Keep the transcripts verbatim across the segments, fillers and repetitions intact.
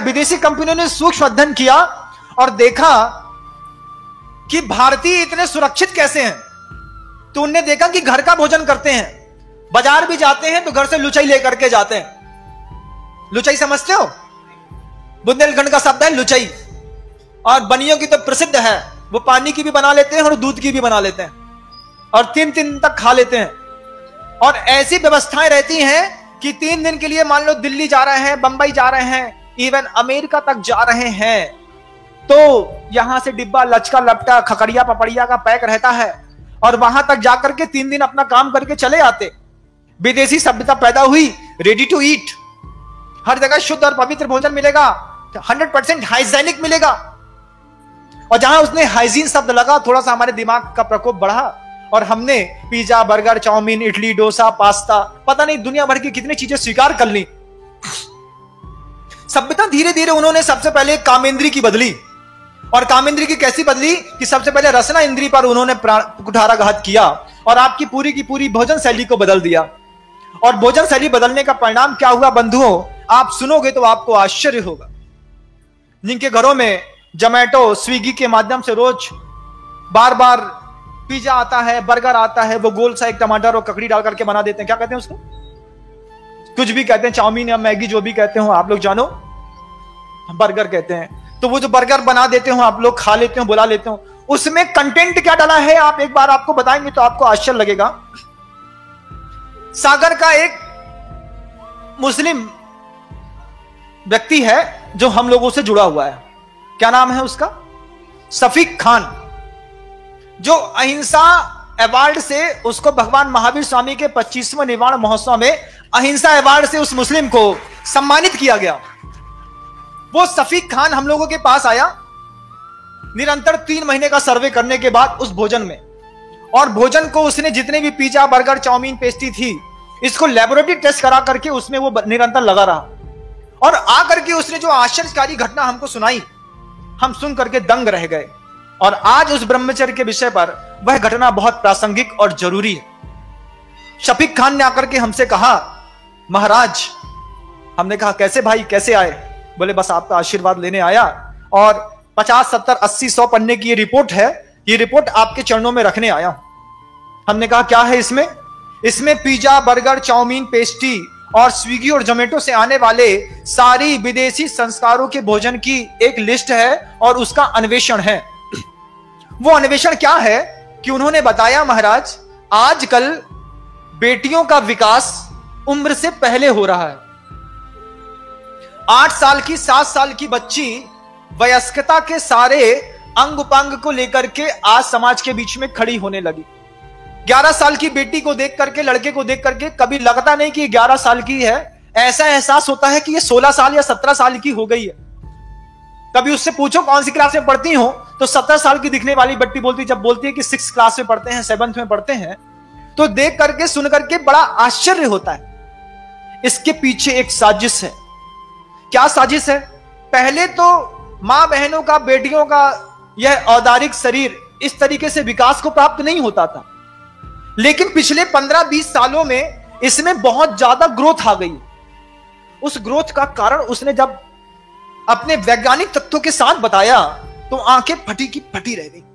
विदेशी कंपनियों ने सूक्ष्म अध्ययन किया और देखा कि भारतीय इतने सुरक्षित कैसे हैं। तो उनने देखा कि घर का भोजन करते हैं, बाजार भी जाते हैं तो घर से लुचाई लेकर के जाते हैं। लुचाई समझते हो? बुंदेलखंड का शब्द है लुचाई, और बनियों की तो प्रसिद्ध है, वो पानी की भी बना लेते हैं और दूध की भी बना लेते हैं और तीन दिन तक खा लेते हैं। और ऐसी व्यवस्थाएं रहती हैं कि तीन दिन के लिए मान लो दिल्ली जा रहे हैं, बंबई जा रहे हैं, इवन अमेरिका तक जा रहे हैं, तो यहां से डिब्बा लचका लपटा खकड़िया पपड़िया का पैक रहता है और वहां तक जाकर के तीन दिन अपना काम करके चले आते। विदेशी सभ्यता पैदा हुई, रेडी टू ईट, हर जगह शुद्ध और पवित्र भोजन मिलेगा, हंड्रेड परसेंट हाइजीनिक मिलेगा। और जहां उसने हाइजीन शब्द लगा, थोड़ा सा हमारे दिमाग का प्रकोप बढ़ा और हमने pizza, burger, chowmein, idli, dosa, pasta, पता नहीं दुनिया भर की कितनी चीजें स्वीकार कर ली। सभ्यता धीरे धीरे उन्होंने सबसे पहले कामेंद्री की बदली, और कामेंद्री की कैसी बदली कि सबसे पहले रसना इंद्री पर उन्होंने कुठाराघात किया और आपकी पूरी की पूरी भोजन शैली को बदल दिया। और भोजन शैली बदलने का परिणाम क्या हुआ बंधुओं, आप सुनोगे तो आपको आश्चर्य होगा। जिनके घरों में जोमैटो, स्विगी के माध्यम से रोज बार बार पिज्जा आता है, बर्गर आता है, वो गोल सा एक टमाटर और ककड़ी डाल करके बना देते हैं, क्या कहते हैं उसको, कुछ भी कहते हैं, चाउमीन या मैगी जो भी कहते हो आप लोग जानो, बर्गर कहते हैं। तो वो जो बर्गर बना देते हो आप लोग, खा लेते हो, बुला लेते हो, उसमें कंटेंट क्या डाला है आप एक बार आपको बताएंगे तो आपको आश्चर्य लगेगा। सागर का एक मुस्लिम व्यक्ति है जो हम लोगों से जुड़ा हुआ है, क्या नाम है उसका, शफीक खान, जो अहिंसा अवार्ड से उसको भगवान महावीर स्वामी के पच्चीसवें निर्वाण महोत्सव में अहिंसा अवार्ड से उस मुस्लिम को सम्मानित किया गया। वो शफीक खान हम लोगों के पास आया निरंतर तीन महीने का सर्वे करने के बाद उस भोजन में, और भोजन को उसने जितने भी पिज्जा, बर्गर, चाउमीन, पेस्ट्री थी, इसको लेबोरेटरी टेस्ट करा करके उसमें वो निरंतर लगा रहा और आकर के उसने जो आश्चर्यकारी घटना हमको सुनाई, हम सुन करके दंग रह गए। और आज उस ब्रह्मचर्य के विषय पर वह घटना बहुत प्रासंगिक और जरूरी है। शफीक खान ने आकर के हमसे कहा, महाराज, हमने कहा कैसे भाई, कैसे आए? बोले बस आपका आशीर्वाद लेने आया और पचास सत्तर अस्सी सौ पन्ने की ये रिपोर्ट है, ये रिपोर्ट आपके चरणों में रखने आया। हमने कहा क्या है इसमें? इसमें पिज्जा, बर्गर, चाउमीन, पेस्ट्री और स्विगी और जोमेटो से आने वाले सारी विदेशी संस्कारों के भोजन की एक लिस्ट है और उसका अन्वेषण है। वो अन्वेषण क्या है कि उन्होंने बताया, महाराज, आजकल बेटियों का विकास उम्र से पहले हो रहा है। आठ साल की, सात साल की बच्ची वयस्कता के सारे अंग उपांग को लेकर के आज समाज के बीच में खड़ी होने लगी। ग्यारह साल की बेटी को देख करके, लड़के को देख करके कभी लगता नहीं कि ग्यारह साल की है, ऐसा एहसास होता है कि ये सोलह साल या सत्रह साल की हो गई है। कभी उससे पूछो कौन सी क्लास में पढ़ती हो, तो सत्रह साल की दिखने वाली बच्ची बोलती, जब बोलती है कि सिक्स क्लास में पढ़ते हैं, सेवंथ में पढ़ते हैं, तो देख करके सुन करके बड़ा आश्चर्य होता है। इसके पीछे एक साजिश है। क्या साजिश है? पहले तो मां बहनों का, बेटियों का यह औदारिक शरीर इस तरीके से विकास को प्राप्त नहीं होता था, लेकिन पिछले पंद्रह बीस सालों में इसमें बहुत ज्यादा ग्रोथ आ गई। उस ग्रोथ का कारण उसने जब अपने वैज्ञानिक तथ्यों के साथ बताया तो आंखें फटी की फटी रह गई।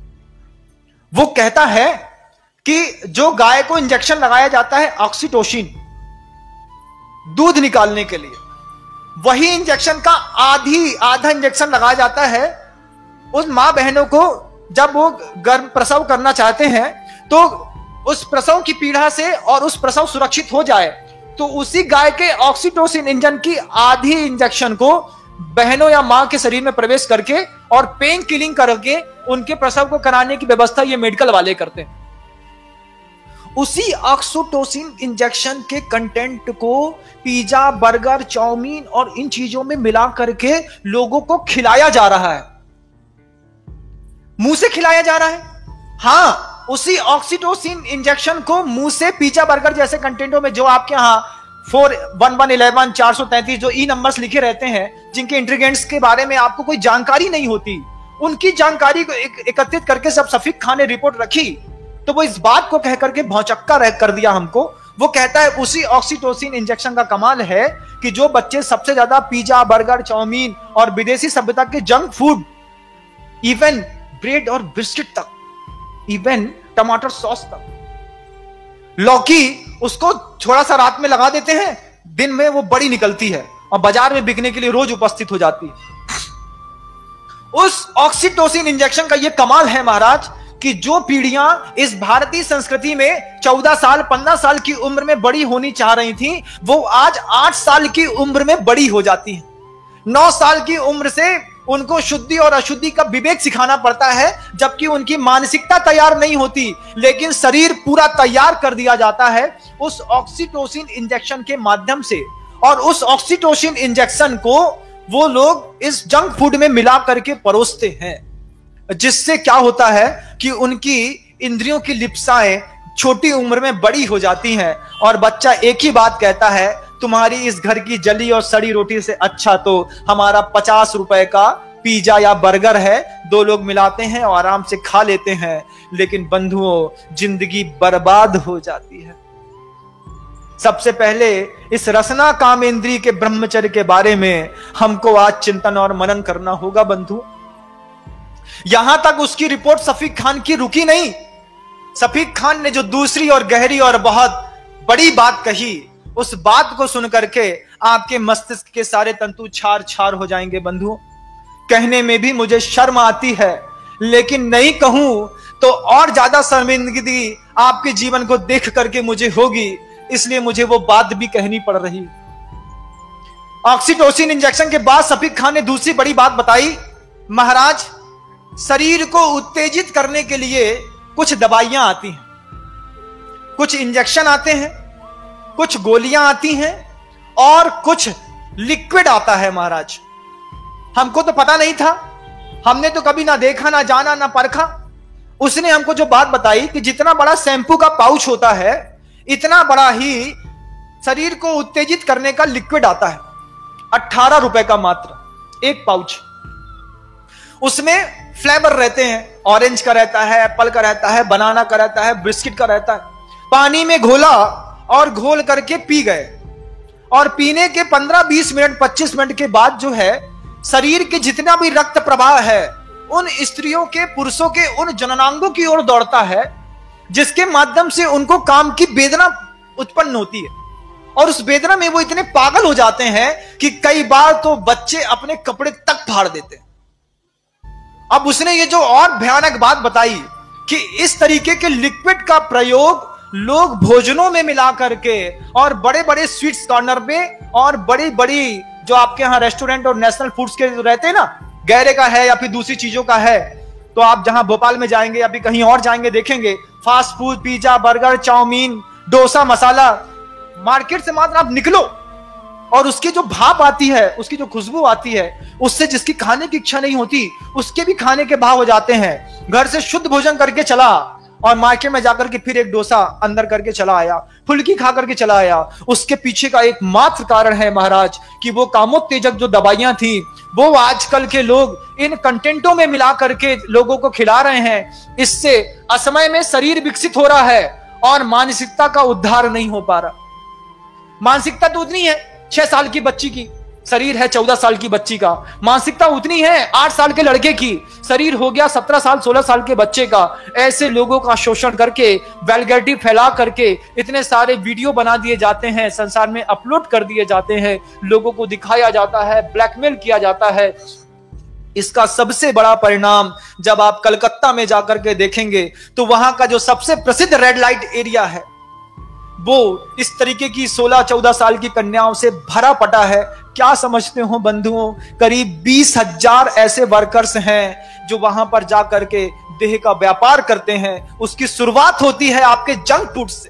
वो कहता है कि जो गाय को इंजेक्शन लगाया जाता है ऑक्सीटोसिन दूध निकालने के लिए, वही इंजेक्शन का आधी आधा इंजेक्शन लगाया जाता है उस मां बहनों को जब वो गर्भ प्रसव करना चाहते हैं, तो उस प्रसव की पीड़ा से और उस प्रसव सुरक्षित हो जाए, तो उसी गाय के ऑक्सीटोसिन इंजन की आधी इंजेक्शन को बहनों या मां के शरीर में प्रवेश करके और पेन किलिंग करके उनके प्रसव को कराने की व्यवस्था ये मेडिकल वाले करते हैं। उसी ऑक्सीटोसिन इंजेक्शन के कंटेंट को पिज्जा, बर्गर, चाउमीन और इन चीजों में मिला करके लोगों को खिलाया जा रहा है, मुंह से खिलाया जा रहा है। हां, उसी ऑक्सीटोसिन इंजेक्शन को मुंह से पिज्जा, बर्गर जैसे कंटेंटों में, जो आपके यहां फोर वन वन इलेवन चार सौ तैंतीस जो ई नंबर्स लिखे रहते हैं, जिनके इंग्रेडिएंट्स के बारे में आपको कोई जानकारी नहीं होती, उनकी जानकारी को एक, एकत्रित करके सब शफीक खान ने रिपोर्ट रखी, तो वो इस बात को कह करके भौचक्का रह कर दिया हमको। वो कहता है उसी ऑक्सीटोसिन इंजेक्शन का कमाल है कि जो बच्चे सबसे ज्यादा पिज्जा, बर्गर, चाउमीन और विदेशी सभ्यता के जंक फूड, इवन ब्रेड और बिस्किट तक, इवन टमाटर सॉस तक, लौकी उसको थोड़ा सा रात में लगा देते हैं, दिन में वो बड़ी निकलती है और बाजार में बिकने के लिए रोज उपस्थित हो जाती है। उस ऑक्सीटोसिन इंजेक्शन का ये कमाल है महाराज कि जो पीढ़ियां इस भारतीय संस्कृति में चौदह साल, पंद्रह साल की उम्र में बड़ी होनी चाह रही थी, वो आज आठ साल की उम्र में बड़ी हो जाती हैं। नौ साल की उम्र से उनको शुद्धि और अशुद्धि का विवेक सिखाना पड़ता है, जबकि उनकी मानसिकता तैयार नहीं होती, लेकिन शरीर पूरा तैयार कर दिया जाता है उस ऑक्सीटोसिन इंजेक्शन के माध्यम से। और उस ऑक्सीटोसिन इंजेक्शन को वो लोग इस जंक फूड में मिला करके परोसते हैं, जिससे क्या होता है कि उनकी इंद्रियों की लिप्साएं छोटी उम्र में बड़ी हो जाती हैं और बच्चा एक ही बात कहता है, तुम्हारी इस घर की जली और सड़ी रोटी से अच्छा तो हमारा पचास रुपए का पिज्जा या बर्गर है, दो लोग मिलाते हैं और आराम से खा लेते हैं। लेकिन बंधुओं, जिंदगी बर्बाद हो जाती है। सबसे पहले इस रसना कामेंद्री के ब्रह्मचर्य के बारे में हमको आज चिंतन और मनन करना होगा बंधु। यहां तक उसकी रिपोर्ट सफीक खान की रुकी नहीं। सफीक खान ने जो दूसरी और गहरी और बहुत बड़ी बात कही, उस बात को सुन करके आपके मस्तिष्क के सारे तंतु छार छार हो जाएंगे बंधु। कहने में भी मुझे शर्म आती है, लेकिन नहीं कहूं तो और ज्यादा शर्मिंदगी आपके जीवन को देख करके मुझे होगी, इसलिए मुझे वो बात भी कहनी पड़ रही। ऑक्सीटोसिन इंजेक्शन के बाद सफीक खान ने दूसरी बड़ी बात बताई, महाराज शरीर को उत्तेजित करने के लिए कुछ दवाइयां आती हैं, कुछ इंजेक्शन आते हैं, कुछ गोलियां आती हैं और कुछ लिक्विड आता है। महाराज हमको तो पता नहीं था, हमने तो कभी ना देखा, ना जाना, ना परखा। उसने हमको जो बात बताई कि जितना बड़ा शैंपू का पाउच होता है, इतना बड़ा ही शरीर को उत्तेजित करने का लिक्विड आता है। अट्ठारह रुपए का मात्र एक पाउच। उसमें फ्लेवर रहते हैं, ऑरेंज का रहता है, एप्पल का रहता है, बनाना का रहता है, बिस्किट का रहता है। पानी में घोला और घोल करके पी गए, और पीने के पंद्रह बीस मिनट पच्चीस मिनट के बाद जो है शरीर के जितना भी रक्त प्रवाह है उन स्त्रियों के, पुरुषों के उन जननांगों की ओर दौड़ता है, जिसके माध्यम से उनको काम की वेदना उत्पन्न होती है। और उस वेदना में वो इतने पागल हो जाते हैं कि कई बार तो बच्चे अपने कपड़े तक फाड़ देते हैं। अब उसने ये जो और भयानक बात बताई कि इस तरीके के लिक्विड का प्रयोग लोग भोजनों में मिला करके और बड़े बड़े स्वीट्स कॉर्नर में और बड़ी बड़ी जो आपके यहां रेस्टोरेंट और नेशनल फूड्स के रहते हैं ना, गहरे का है या फिर दूसरी चीजों का है, तो आप जहां भोपाल में जाएंगे या फिर कहीं और जाएंगे देखेंगे fast food, pizza, burger, chowmein, dosa, masala, market से मात्र आप निकलो और उसकी जो भाप आती है, उसकी जो खुशबू आती है, उससे जिसकी खाने की इच्छा नहीं होती उसके भी खाने के भाव हो जाते हैं। घर से शुद्ध भोजन करके चला और मार्केट में जाकर के फिर एक डोसा अंदर करके चला आया, फुल्की खा करके चला आया। उसके पीछे का एक मात्र कारण है महाराज कि वो कामोत्तेजक जो दवाइयां थी वो आजकल के लोग इन कंटेंटों में मिला करके लोगों को खिला रहे हैं। इससे असमय में शरीर विकसित हो रहा है और मानसिकता का उद्धार नहीं हो पा रहा। मानसिकता तो उतनी है छह साल की बच्ची की, शरीर है चौदह साल की बच्ची का। मानसिकता उतनी है आठ साल के लड़के की, शरीर हो गया सत्रह साल सोलह साल के बच्चे का। ऐसे लोगों का शोषण करके, वल्गैरिटी फैला करके इतने सारे वीडियो बना दिए जाते हैं, संसार में अपलोड कर दिए जाते हैं, लोगों को दिखाया जाता है, ब्लैकमेल किया जाता है। इसका सबसे बड़ा परिणाम जब आप कलकत्ता में जाकर के देखेंगे तो वहां का जो सबसे प्रसिद्ध रेड लाइट एरिया है वो इस तरीके की सोलह चौदह साल की कन्याओं से भरा पटा है। क्या समझते हो बंधुओं, करीब बीस हजार ऐसे वर्कर्स हैं जो वहां पर जाकर के देह का व्यापार करते हैं। उसकी शुरुआत होती है आपके जंक फूड से।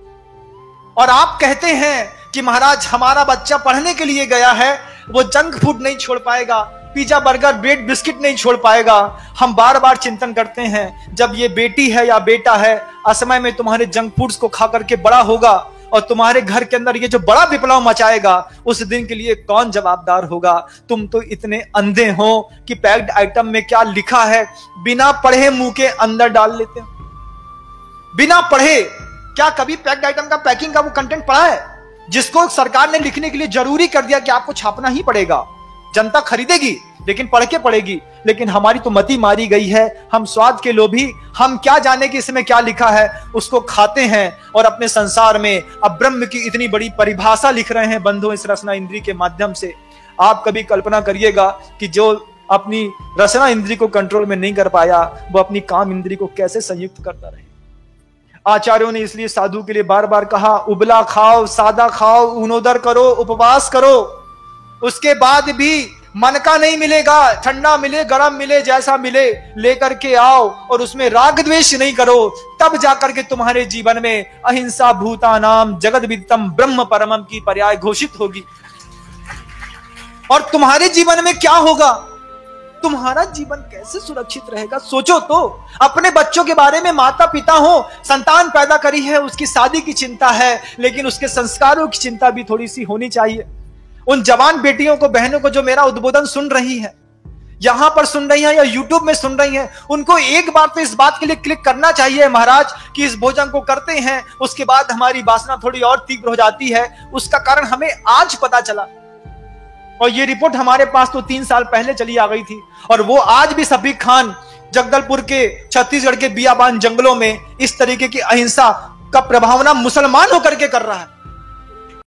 और आप कहते हैं कि महाराज हमारा बच्चा पढ़ने के लिए गया है, वो जंक फूड नहीं छोड़ पाएगा, पिज्जा, बर्गर, ब्रेड, बिस्किट नहीं छोड़ पाएगा। हम बार बार चिंतन करते हैं, जब ये बेटी है या बेटा है असमय में तुम्हारे जंक फूड्स को खा करके बड़ा होगा और तुम्हारे घर के अंदर ये जो बड़ा विप्लव मचाएगा, उस दिन के लिए कौन जवाबदार होगा? तुम तो इतने अंधे हो कि पैक्ड आइटम में क्या लिखा है बिना पढ़े मुंह के अंदर डाल लेते हो। बिना पढ़े क्या कभी पैक्ड आइटम का पैकिंग का वो कंटेंट पढ़ा है? जिसको सरकार ने लिखने के लिए जरूरी कर दिया कि आपको छापना ही पड़ेगा, जनता खरीदेगी लेकिन पढ़ के पड़ेगी। लेकिन हमारी तो मति मारी गई है, हम स्वाद के लोभी, हम क्या जाने कि इसमें क्या लिखा है, उसको खाते हैं और अपने संसार में अब ब्रह्म की इतनी बड़ी परिभाषा लिख रहे हैं बंधु इस रसना इंद्री के माध्यम से। आप कभी कल्पना करिएगा कि जो अपनी रसना इंद्री को कंट्रोल में नहीं कर पाया, वो अपनी काम इंद्री को कैसे संयुक्त करता रहे। आचार्यों ने इसलिए साधु के लिए बार बार कहा, उबला खाओ, सादा खाओ, ऊनोदर करो, उपवास करो, उसके बाद भी मन का नहीं मिलेगा, ठंडा मिले गरम मिले जैसा मिले लेकर के आओ और उसमें राग द्वेष नहीं करो, तब जाकर के तुम्हारे जीवन में अहिंसा भूतानाम जगद विदितम ब्रह्म परमम की पर्याय घोषित होगी। और तुम्हारे जीवन में क्या होगा, तुम्हारा जीवन कैसे सुरक्षित रहेगा, सोचो तो। अपने बच्चों के बारे में माता पिता हो, संतान पैदा करी है, उसकी शादी की चिंता है, लेकिन उसके संस्कारों की चिंता भी थोड़ी सी होनी चाहिए। उन जवान बेटियों को, बहनों को जो मेरा उद्बोधन सुन रही है, यहां पर सुन रही है या यूट्यूब में सुन रही है, उनको एक बार तो इस बात के लिए क्लिक करना चाहिए महाराज कि इस भोजन को करते हैं उसके बाद हमारी वासना थोड़ी और तीव्र हो जाती है। उसका कारण हमें आज पता चला और ये रिपोर्ट हमारे पास तो तीन साल पहले चली आ गई थी, और वो आज भी सफीक खान जगदलपुर के छत्तीसगढ़ के बियाबान जंगलों में इस तरीके की अहिंसा का प्रभावना मुसलमान होकर के कर रहा है।